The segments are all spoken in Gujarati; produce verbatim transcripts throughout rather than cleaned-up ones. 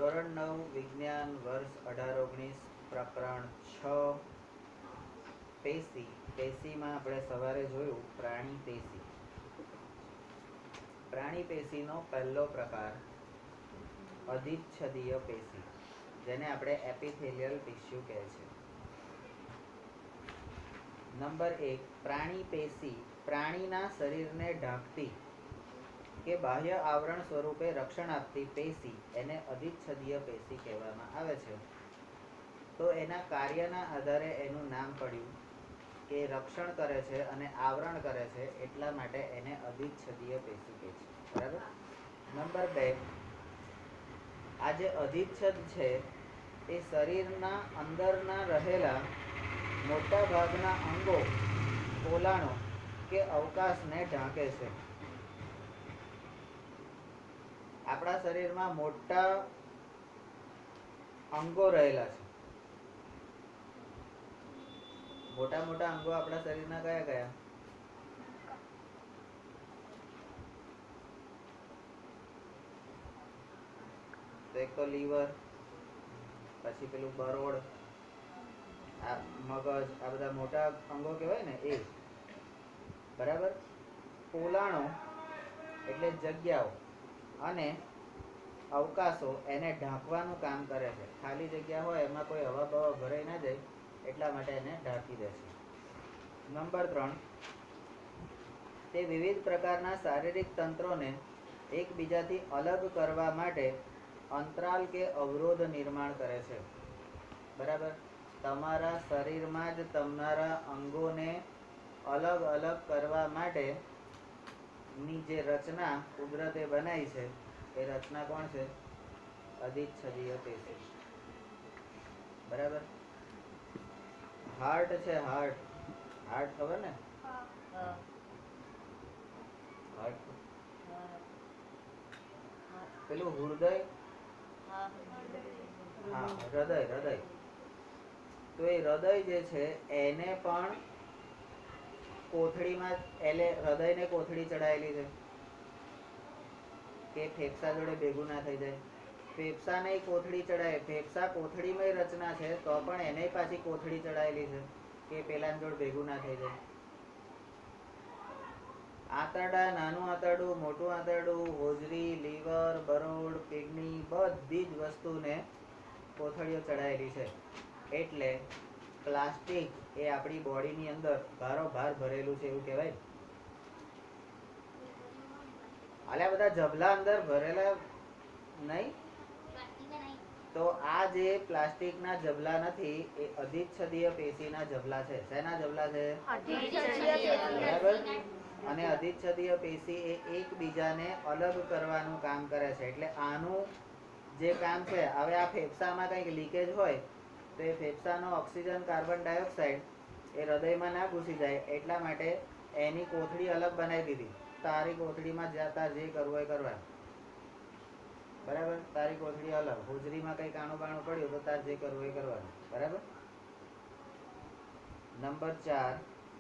ધોરણ નવ વિજ્ઞાન વર્ષ અઢાર ઓગણીસ પ્રકરણ છ પેશી. પેશીમાં આપણે સવારે જોયું પ્રાણી પેશી. પ્રાણી પેશીનો પહેલો પ્રકાર અધિચ્છદીય પેશી, જેને આપણે એપિથેલિયલ ટિશ્યુ કહે છે. નંબર એક, પ્રાણી પેશી પ્રાણીના શરીરને ઢાંકતી કે બાહ્ય આવરણ સ્વરૂપે રક્ષણ આપતી પેશી એને અધિચ્છદીય પેશી કહેવામાં આવે છે. તો એના કાર્યના આધારે એનું નામ પડ્યું કે રક્ષણ કરે છે અને આવરણ કરે છે, એટલા માટે એને અધિચ્છદીય પેશી કહે છે. બરાબર. નંબર બે, આ જે અધિચ્છદ છે એ શરીરના અંદરના રહેલા મોટા ભાગના અંગો, પોલાણો કે અવકાશને ઢાંકે છે. આપણા શરીરમાં મોટા અંગો રહેલા છે. મોટા મોટા અંગો આપણા શરીરના કયા કયા? તો એક તો લીવર, પછી પેલું બરોડ, આ મગજ, આ બધા મોટા અંગો કહેવાય ને એ. બરાબર. પોલાણો એટલે જગ્યાઓ અને અવકાશો એને ઢાંકવાનું કામ કરે છે. ખાલી જગ્યા હોય એમાં કોઈ હવા બવા ભરાઈ ના જાય એટલા માટે એને ઢાંકી દે છે. નંબર ત્રણ, તે વિવિધ પ્રકારના શારીરિક તંત્રોને એકબીજાથી અલગ કરવા માટે અંતરાલ કે અવરોધ નિર્માણ કરે છે. બરાબર. તમારા શરીરમાં જ તમારા અંગોને અલગ અલગ કરવા માટે ની જે રચના કુદરતે બનાવી છે એ રચના કોણ છે? અધિચ્છદીય પેશી. બરાબર. હાર્ટ છે, હાર્ટ હાર્ટ ખબર ને? હાર્ટ પેલું હૃદય, હા હૃદય હૃદય તો એ હૃદય જે છે એને પણ કોથળીમાં, એટલે હૃદયને કોથળી ચડાયેલી છે કે ફેફસા જોડે ભેગું ના થઈ જાય. ફેફસાને કોથળી ચડાય, ફેફસા કોથળીમાં રચના છે તો પણ એને પાછી કોથળી ચડાયેલી છે કે પેલા જોડે ભેગું ના થઈ જાય. આંતરડા, નાનું આંતરડું, મોટું આંતરડું, હોજરી, લીવર, બરોડ, કિડની, બધી જ વસ્તુને કોથળીઓ ચડાયેલી છે. એટલે પ્લાસ્ટિક એ આપણી બોડીની અંદર ભારોભાર ભરેલું છે એવું કહેવાય. આલ્યા બધા જબલા અંદર ભરેલા નહીં, તો આ જે પ્લાસ્ટિકના જબલા નથી એ અધિચ્છદીય પેશીના જબલા છે. શેના જબલા છે? બરાબર. અને અધિચ્છદીય પેશી એ એકબીજાને અલગ કરવાનું કામ કરે છે. એટલે આનું જે કામ છે, હવે આ ફેફસામાં કંઈક લીકેજ હોય તો એ ફેફસાનો ઓક્સિજન, કાર્બન ડાયોક્સાઇડ એ હૃદયમાં ના ઘૂસી જાય એટલા માટે એની કોથળી અલગ બનાવી દીધી. તારી કોથળીમાં જતા જે કરવું એ કરવા. બરાબર. તારી કોથળી અલગ. હોજરીમાં કઈ કાણું બાણું પડ્યું તો તાર જે કરવું એ કરવાનું. બરાબર. નંબર ચાર,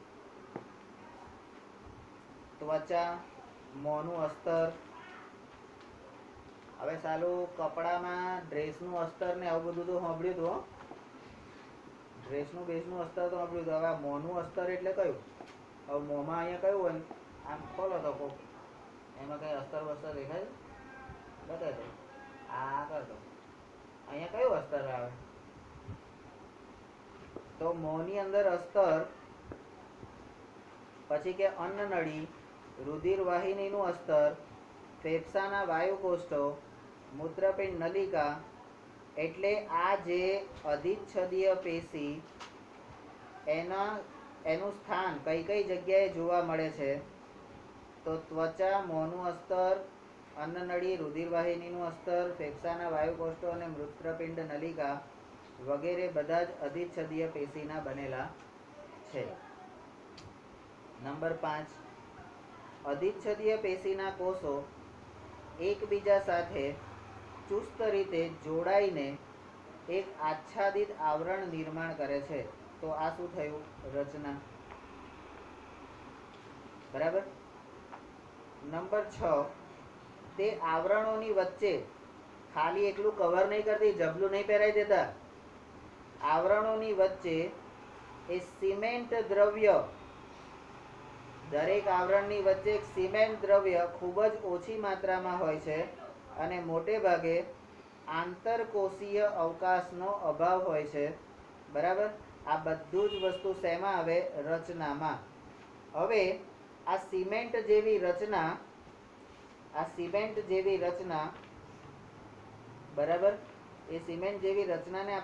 ત્વચા, મોંનું અસ્તર. હવે સાલું કપડામાં ડ્રેસનું અસ્તર ને આવું બધું તો સાંભળ્યું હતું. ડ્રેસનું બેસનું અસ્તર તો સાંભળ્યું હતું. હવે મોંનું અસ્તર એટલે કયું? હવે મોંમાં અહીંયા કયું હોય? આમ ખોલો તો કોક એમાં કઈ અસ્તર વસ્તર દેખાય? બતાય તો આ કરતો અહીંયા કયું અસ્તર આવે? તો મોંની અંદર અસ્તર, પછી કે અન્નનળી, રુધિર વાહિનીનું અસ્તર, ફેફસાના વાયુકોષ્ઠો, મૂત્રપિંડ નલિકા. એટલે આ જે અધિચ્છદીય પેશી એના એનું સ્થાન કઈ કઈ જગ્યાએ જોવા મળે છે? તો ત્વચા, મોંનું અસ્તર, અન્નનળી, રુધિર વાહિનીનું અસ્તર, ફેફસાના વાયુકોષ્ઠો અને મૂત્રપિંડ નલિકા વગેરે બધા જ અધિચ્છદીય પેશીના બનેલા છે. નંબર પાંચ, અધિચ્છદીય પેશીના કોષો એકબીજા સાથે ચુસ્ત રીતે જોડાઈને એક આચ્છાદિત આવરણ નિર્માણ કરે છે. તો આ શું થયું? રચના. બરાબર. નંબર છ, તે આવરણોની વચ્ચે ખાલી એકલું કવર નહીં કરતી, જબલું નહીં પહેરાઈ દેતા. આવરણોની વચ્ચે એ સિમેન્ટ દ્રવ્ય, દરેક આવરણની વચ્ચે એક સિમેન્ટ દ્રવ્ય ખૂબ જ ઓછી માત્રામાં હોય છે અને મોટે ભાગે આંતરકોષીય અવકાશનો અભાવ હોય છે. બરાબર. આ બધું જ વસ્તુ શેમાં આવે? રચનામાં. હવે આ સિમેન્ટ જેવી રચના, આ સિમેન્ટ જેવી રચના, બરાબર, એ સિમેન્ટ જેવી રચનાને